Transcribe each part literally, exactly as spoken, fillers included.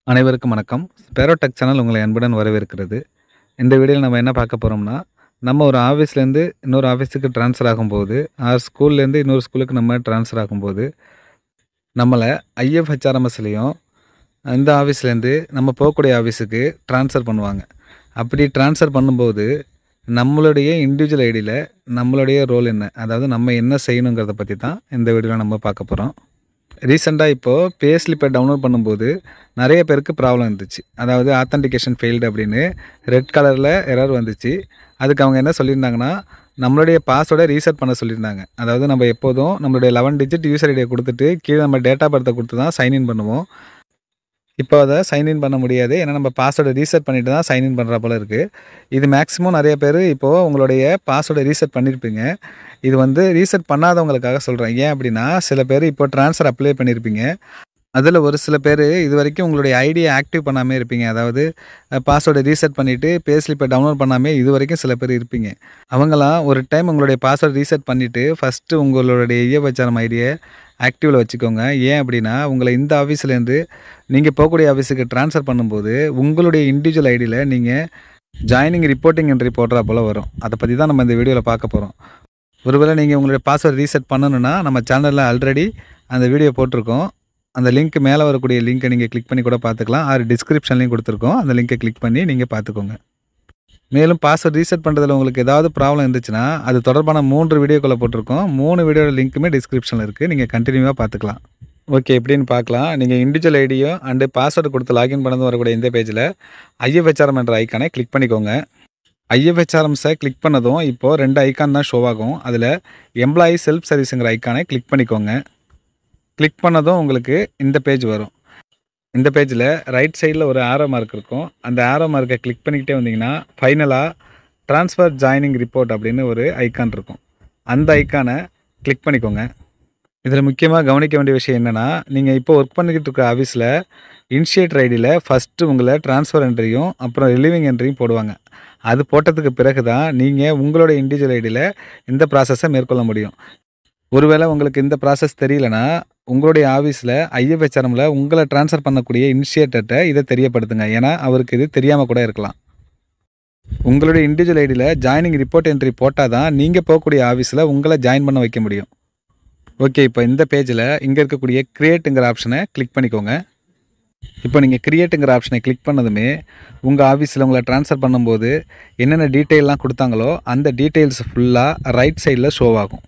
அனைவருக்கும் வணக்கம். Sparrow tech channel உங்களை அன்புடன் வரவேற்கிறது. இந்த வீடியோவில் நம்ம என்ன பார்க்க போகிறோம்னா, நம்ம ஒரு ஆஃபீஸ்லேருந்து இன்னொரு ஆஃபீஸுக்கு ட்ரான்ஸ்ஃபர் ஆகும்போது, ஆர் ஸ்கூல்லேருந்து இன்னொரு ஸ்கூலுக்கு நம்ம ட்ரான்ஸ்ஃபர் ஆகும்போது, நம்மளை ஐஎஃப்ஹெச்ஆர்எம்எஸ்லேயும் இந்த ஆஃபீஸ்லேருந்து நம்ம போகக்கூடிய ஆஃபீஸுக்கு ட்ரான்ஸ்ஃபர் பண்ணுவாங்க. அப்படி ட்ரான்ஸ்ஃபர் பண்ணும்போது, நம்மளுடைய இண்டிவிஜுவல் ஐடியில் நம்மளுடைய ரோல் என்ன, அதாவது நம்ம என்ன செய்யணுங்கிறத பற்றி தான் இந்த வீடியோவில் நம்ம பார்க்க போகிறோம். ரீசெண்டாக இப்போது பே ஸ்லிப்பை டவுன்லோட் பண்ணும்போது நிறைய பேருக்கு ப்ராப்ளம் இருந்துச்சு. அதாவது ஆத்தென்டிகேஷன் ஃபெயில்டு அப்படின்னு ரெட் கலரில் எரர் வந்துச்சு. அதுக்கு அவங்க என்ன சொல்லியிருந்தாங்கன்னா, நம்மளுடைய பாஸ்வேர்டை ரீசெட் பண்ண சொல்லியிருந்தாங்க. அதாவது நம்ம எப்போதும் நம்மளுடைய லெவன் டிஜிட் யூசர் ஐடியை கொடுத்துட்டு கீழே நம்ம டேட்டா பர்த்தை கொடுத்து தான் சைன்இன் பண்ணுவோம். இப்போ அதை சைன்இன் பண்ண முடியாது. ஏன்னா நம்ம பாஸ்வேர்டை ரீசெட் பண்ணிவிட்டு தான் சைன்இன் பண்ணுற போல இருக்குது. இது மேக்ஸிமம் நிறைய பேர் இப்போது உங்களுடைய பாஸ்வேர்டை ரீசெட் பண்ணியிருப்பீங்க. இது வந்து ரீசெட் பண்ணாதவங்களுக்காக சொல்கிறேன். ஏன் அப்படின்னா, சில பேர் இப்போ ட்ரான்ஸ்ஃபர் அப்ளை பண்ணியிருப்பீங்க. அதில் ஒரு சில பேர் இது வரைக்கும் உங்களுடைய ஐடியை ஆக்டிவ் பண்ணாமல் இருப்பீங்க. அதாவது பாஸ்வேர்டை ரீசெட் பண்ணிவிட்டு பே ஸ்லிப்பை டவுன்லோட் பண்ணாமல் இது வரைக்கும் சில பேர் இருப்பீங்க. அவங்களாம் ஒரு டைம் உங்களுடைய பாஸ்வேர்டு ரீசெட் பண்ணிவிட்டு ஃபஸ்ட்டு உங்களுடைய ஐஎஃப்ஹெச்ஆர்எம் ஐடியை ஆக்டிவில் வச்சுக்கோங்க. ஏன் அப்படின்னா, உங்களை இந்த ஆஃபீஸ்லேருந்து நீங்கள் போகக்கூடிய ஆஃபீஸுக்கு ட்ரான்ஸ்ஃபர் பண்ணும்போது உங்களுடைய இண்டிவிஜுவல் ஐடியில் நீங்கள் ஜாயினிங் ரிப்போர்ட்டிங் என்ட்ரி போடுறா போல் வரும். அதை பற்றி தான் நம்ம இந்த வீடியோவில் பார்க்க போகிறோம். ஒருவேளை நீங்கள் உங்களுடைய பாஸ்வேர்டு ரீசெட் பண்ணணுன்னா நம்ம சேனலில் ஆல்ரெடி அந்த வீடியோ போட்டிருக்கோம். அந்த லிங்க் மேலே வரக்கூடிய லிங்க்கை நீங்கள் கிளிக் பண்ணி கூட பார்த்துக்கலாம். ஆறு டிஸ்கிரிப்ஷன்லையும் கொடுத்துருக்கோம். அந்த லிங்க்கை கிளிக் பண்ணி நீங்கள் பார்த்துக்கோங்க. மேலும் பாஸ்வேர்டு ரீசெட் பண்ணுறதுல உங்களுக்கு ஏதாவது ப்ராப்ளம் இருந்துச்சுன்னா அது தொடர்பான மூன்று வீடியோக்களை போட்டிருக்கோம். மூணு வீடியோட லிங்க்குமே டிஸ்கிரிப்ஷனில் இருக்குது. நீங்கள் கண்டினியூவாக பார்த்துக்கலாம். ஓகே, எப்படின்னு பார்க்கலாம். நீங்கள் இண்டிவிஜுவல் ஐடியோ அண்டு பாஸ்வேர்டு கொடுத்து லாகின் பண்ணது வரக்கூடிய இந்த பேஜில் ஐஎஃப்ஹெச்ஆர்எம் என்ற ஐக்கானை கிளிக் பண்ணிக்கோங்க. ஐஎஃப்ஹெச்ஆர்எம்ஸை கிளிக் பண்ணதும் இப்போது ரெண்டு ஐக்கான் தான் ஷோ ஆகும். அதில் எம்ப்ளாயி செல்ஃப் சர்வீஸுங்கிற ஐக்கானை கிளிக் பண்ணிக்கோங்க. கிளிக் பண்ணதும் உங்களுக்கு இந்த பேஜ் வரும். இந்த பேஜில் ரைட் சைடில் ஒரு ஆரோ மார்க் இருக்கும். அந்த ஆரோ மார்க்கை கிளிக் பண்ணிக்கிட்டே வந்தீங்கன்னா ஃபைனலாக ட்ரான்ஸ்ஃபர் ஜாயினிங் ரிப்போர்ட் அப்படின்னு ஒரு ஐக்கான் இருக்கும். அந்த ஐக்கானை கிளிக் பண்ணிக்கோங்க. இதில் முக்கியமாக கவனிக்க வேண்டிய விஷயம் என்னென்னா, நீங்கள் இப்போ ஒர்க் பண்ணிக்கிட்டு இருக்க ஆஃபீஸில் இனிஷியேட்டர் ஐடியில் ஃபஸ்ட்டு உங்களை ட்ரான்ஸ்ஃபர் என்ட்ரியும் அப்புறம் ரிலீவிங் என்ட்ரியும் போடுவாங்க. அது போட்டதுக்கு பிறகு தான் நீங்கள் உங்களோட இண்டிவிஜுவல் ஐடியில் இந்த ப்ராசஸை மேற்கொள்ள முடியும். ஒருவேளை உங்களுக்கு இந்த ப்ராசஸ் தெரியலனா, உங்களுடைய ஆஃபீஸில் ஐஎஃப்ஹெச்ஆர்எம்மில் உங்களை ட்ரான்ஸ்ஃபர் பண்ணக்கூடிய இனிஷியேட்டர்கிட்ட இதை தெரியப்படுத்துங்க. ஏன்னா அவருக்கு இது தெரியாமல் கூட இருக்கலாம். உங்களுடைய இண்டிவிஜுவல் ஐடியில் ஜாயினிங் ரிப்போர்ட் என்ட்ரி போட்டால் தான் நீங்கள் போகக்கூடிய ஆஃபீஸில் உங்களை ஜாயின் பண்ண வைக்க முடியும். ஓகே, இப்போ இந்த பேஜில் இங்கே இருக்கக்கூடிய கிரியேட்டுங்கிற ஆப்ஷனை கிளிக் பண்ணிக்கோங்க. இப்போ நீங்கள் கிரியேட்டுங்கிற ஆப்ஷனை கிளிக் பண்ணதுமே உங்கள் ஆஃபீஸில் உங்களை ட்ரான்ஸ்ஃபர் பண்ணும்போது என்னென்ன டீட்டெயிலெலாம் கொடுத்தாங்களோ அந்த டீட்டெயில்ஸ் ஃபுல்லாக ரைட் சைடில் ஷோ ஆகும்.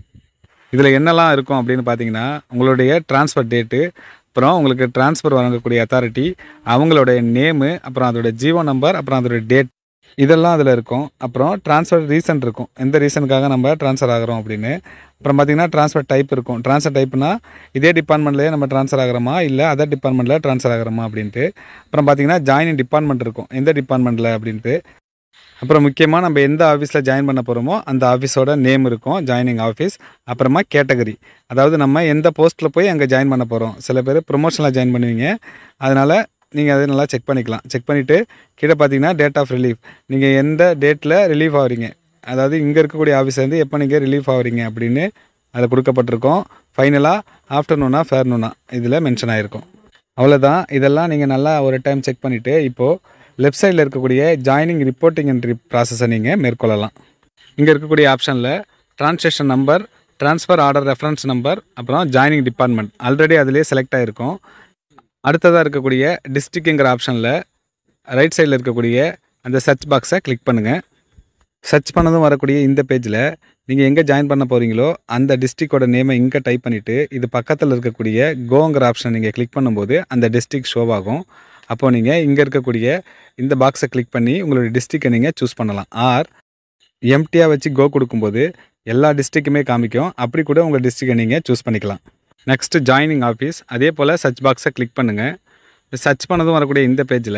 இதில் என்னெல்லாம் இருக்கும் அப்படின்னு பார்த்தீங்கன்னா, உங்களுடைய ட்ரான்ஸ்ஃபர் டேட்டு, அப்புறம் உங்களுக்கு ட்ரான்ஸ்ஃபர் வழங்கக்கூடிய அத்தாரிட்டி, அவங்களுடைய நேமு, அப்புறம் அதோடய ஜியோ நம்பர், அப்புறம் அதோடய டேட், இதெல்லாம் அதில் இருக்கும். அப்புறம் ட்ரான்ஸ்ஃபர் ரீசன் இருக்கும், எந்த ரீசனுக்காக நம்ம ட்ரான்ஸ்ஃபர் ஆகிறோம் அப்படின்னு. அப்புறம் பார்த்திங்கன்னா ட்ரான்ஸ்ஃபர் டைப் இருக்கும். ட்ரான்ஸ்ஃபர் டைப்னா இதே டிபார்ட்மெண்ட்லேயே நம்ம ட்ரான்ஸ்ஃபர் ஆகிறோமா இல்லை அதர் டிபார்ட்மெண்ட்டில் ட்ரான்ஸ்ஃபர் ஆகிறோமா அப்படின்ட்டு. அப்புறம் பார்த்திங்கன்னா ஜாயினிங் டிபார்ட்மெண்ட் இருக்கும், எந்த டிபார்ட்மெண்ட்டில் அப்படின்ட்டு. அப்புறம் முக்கியமாக நம்ம எந்த ஆஃபீஸில் ஜாயின் பண்ண போகிறோமோ அந்த ஆஃபீஸோட நேம் இருக்கும், ஜாயினிங் ஆஃபீஸ். அப்புறமா கேட்டகரி, அதாவது நம்ம எந்த போஸ்ட்டில் போய் அங்கே ஜாயின் பண்ண போகிறோம். சில பேர் ப்ரொமோஷனில் ஜாயின் பண்ணுவீங்க, அதனால் நீங்கள் அதை நல்லா செக் பண்ணிக்கலாம். செக் பண்ணிவிட்டு கீழே பார்த்தீங்கன்னா டேட் ஆஃப் ரிலீஃப், நீங்கள் எந்த டேட்டில் ரிலீஃப் ஆகிறீங்க, அதாவது இங்கே இருக்கக்கூடிய ஆஃபீஸ்லேருந்து எப்போ நீங்கள் ரிலீஃப் ஆகிறீங்க அப்படின்னு அதில் கொடுக்கப்பட்டிருக்கோம். ஃபைனலாக ஆஃப்டர்நூனா ஃபேர்நூனா இதில் மென்ஷன் ஆகிருக்கும். அவ்வளோதான். இதெல்லாம் நீங்கள் நல்லா ஒரு டைம் செக் பண்ணிவிட்டு இப்போது லெஃப்ட் சைடில் இருக்கக்கூடிய ஜாயினிங் ரிப்போர்ட்டிங் என்ட்ரி ப்ராசஸை நீங்கள் மேற்கொள்ளலாம். இங்கே இருக்கக்கூடிய ஆப்ஷனில் transaction number, transfer order reference number, அப்புறம் ஜாயினிங் டிபார்ட்மெண்ட் ஆல்ரெடி அதிலே செலக்ட் ஆகிருக்கும். அடுத்ததாக இருக்கக்கூடிய டிஸ்ட்ரிக்ட்ங்கிற ஆப்ஷனில் ரைட் சைடில் இருக்கக்கூடிய அந்த சர்ச் பாக்ஸை கிளிக் பண்ணுங்கள். சர்ச் பண்ணதும் வரக்கூடிய இந்த பேஜில் நீங்கள் எங்கே ஜாயின் பண்ண போகிறீங்களோ அந்த டிஸ்ட்ரிக்டோட நேமை இங்கே டைப் பண்ணிவிட்டு இது பக்கத்தில் இருக்கக்கூடிய கோங்கிற ஆப்ஷனை நீங்கள் கிளிக் பண்ணும்போது அந்த டிஸ்ட்ரிக்ட் ஷோ ஆகும். அப்போது நீங்கள் இங்கே இருக்கக்கூடிய இந்த பாக்ஸை கிளிக் பண்ணி உங்களுடைய டிஸ்ட்ரிக்டை நீங்கள் சூஸ் பண்ணலாம். ஆர் எம்டியாக வச்சு கோ கொடுக்கும்போது எல்லா டிஸ்ட்ரிக்குமே காமிக்கும். அப்படி கூட உங்கள் டிஸ்ட்ரிக்டை நீங்கள் சூஸ் பண்ணிக்கலாம். நெக்ஸ்ட்டு ஜாயினிங் ஆஃபீஸ், அதே போல் சர்ச் பாக்ஸை கிளிக் பண்ணுங்கள். சர்ச் பண்ணதும் வரக்கூடிய இந்த பேஜில்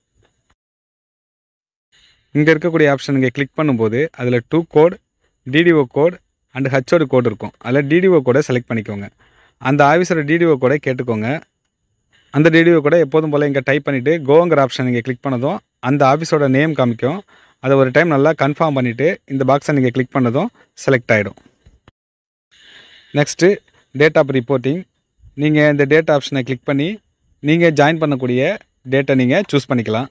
இங்கே இருக்கக்கூடிய ஆப்ஷன் நீங்கள் கிளிக் பண்ணும்போது அதில் two code, DDO code and HOD code இருக்கும். அதில் டிடிஓ கோடை செலக்ட் பண்ணிக்கோங்க. அந்த ஆஃபீஸோட டிடிஓ கோடை கேட்டுக்கோங்க. அந்த டிடிஓ கூட எப்போதும் போல் இங்கே டைப் பண்ணிவிட்டு கோங்கிற ஆப்ஷன் நீங்கள் கிளிக் பண்ணதும் அந்த ஆஃபீஸோட நேம் காமிக்கும். அதை ஒரு டைம் நல்லா கன்ஃபார்ம் பண்ணிவிட்டு இந்த பாக்ஸை நீங்கள் கிளிக் பண்ணதும் செலக்ட் ஆகிடும். நெக்ஸ்ட்டு டேட் ஆஃப் ரிப்போர்ட்டிங், நீங்கள் இந்த டேட் ஆப்ஷனை கிளிக் பண்ணி நீங்கள் ஜாயின் பண்ணக்கூடிய டேட்டை நீங்கள் சூஸ் பண்ணிக்கலாம்.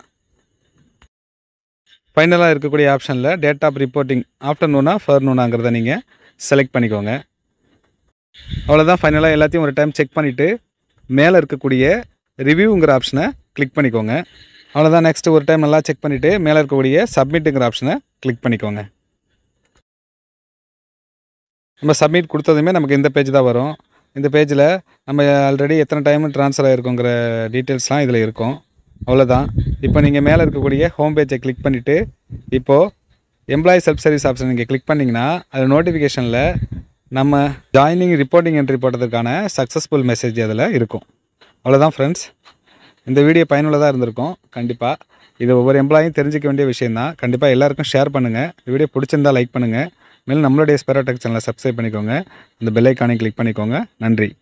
ஃபைனலாக இருக்கக்கூடிய ஆப்ஷனில் டேட் ஆஃப் ரிப்போர்ட்டிங் ஆஃப்டர்நூனா ஃபர்நூனாங்கிறத நீங்கள் செலக்ட் பண்ணிக்கோங்க. அவ்வளோதான். ஃபைனலாக எல்லாத்தையும் ஒரு டைம் செக் பண்ணிவிட்டு மேலே இருக்கக்கூடிய ரிவ்யூங்கிற ஆப்ஷனை கிளிக் பண்ணிக்கோங்க. அவ்வளோதான். நெக்ஸ்ட்டு ஒரு டைம் நல்லா செக் பண்ணிவிட்டு மேலே இருக்கக்கூடிய சப்மிட்டுங்கிற ஆப்ஷனை கிளிக் பண்ணிக்கோங்க. நம்ம சப்மிட் கொடுத்ததுமே நமக்கு இந்த பேஜ் தான் வரும். இந்த பேஜில் நம்ம ஆல்ரெடி எத்தனை டைம் ட்ரான்ஸ்ஃபர் ஆகிருக்கோங்கிற டீட்டெயில்ஸ்லாம் இதில் இருக்கும். அவ்வளோதான். இப்போ நீங்கள் மேலே இருக்கக்கூடிய ஹோம் பேஜை கிளிக் பண்ணிவிட்டு இப்போது எம்ப்ளாயி செல்ஃப் சர்வீஸ் ஆப்ஷன் நீங்கள் கிளிக் பண்ணிங்கன்னா அதில் நோட்டிஃபிகேஷனில் நம்ம ஜாயினிங் ரிப்போர்ட்டிங் என்ட்ரி போட்டதுக்கான சக்ஸஸ்ஃபுல் மெசேஜ் அதில் இருக்கும். அவ்வளோதான் ஃப்ரெண்ட்ஸ். இந்த வீடியோ பயனுள்ளதாக இருந்திருக்கும். கண்டிப்பாக இது ஒவ்வொரு எம்ப்ளாயும் தெரிஞ்சிக்க வேண்டிய விஷயந்தான். கண்டிப்பாக எல்லாருக்கும் ஷேர் பண்ணுங்கள். இந்த வீடியோ பிடிச்சிருந்தால் லைக் பண்ணுங்கள். மேலும் நம்மளுடைய ஸ்பெரோ டெக் சேனலை சப்ஸ்கிரைப் பண்ணிக்கோங்க. அந்த பெல் ஐக்கானை கிளிக் பண்ணிக்கோங்க. நன்றி.